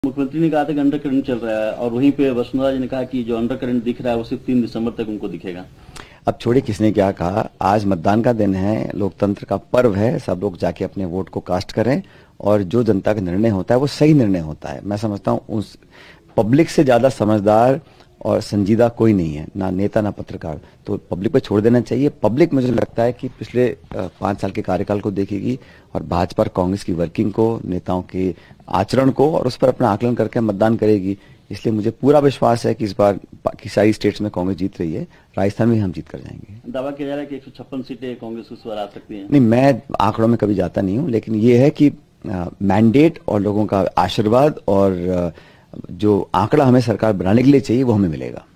मुख्यमंत्री ने कहा था कि अंडर करंट चल रहा है और वहीं पे वसुंधरा जी ने कहा कि जो अंडर करंट दिख रहा है वो सिर्फ 3 दिसंबर तक उनको दिखेगा। अब छोड़िए किसने क्या कहा, आज मतदान का दिन है, लोकतंत्र का पर्व है, सब लोग जाके अपने वोट को कास्ट करें और जो जनता का निर्णय होता है वो सही निर्णय होता है। मैं समझता हूँ उस पब्लिक से ज्यादा समझदार और संजीदा कोई नहीं है, ना नेता ना पत्रकार, तो पब्लिक पे छोड़ देना चाहिए। पब्लिक मुझे लगता है कि पिछले 5 साल के कार्यकाल को देखेगी और भाजपा और कांग्रेस की वर्किंग को, नेताओं के आचरण को, और उस पर अपना आकलन करके मतदान करेगी। इसलिए मुझे पूरा विश्वास है कि इस बार की सारी स्टेट्स में कांग्रेस जीत रही है, राजस्थान में हम जीत कर जाएंगे। दावा किया जा रहा है कि 156 सीटें कांग्रेस उस बार आ सकती है। नहीं, मैं आंकड़ों में कभी जाता नहीं हूँ, लेकिन ये है कि मैंडेट और लोगों का आशीर्वाद और जो आंकड़ा हमें सरकार बनाने के लिए चाहिए वो हमें मिलेगा।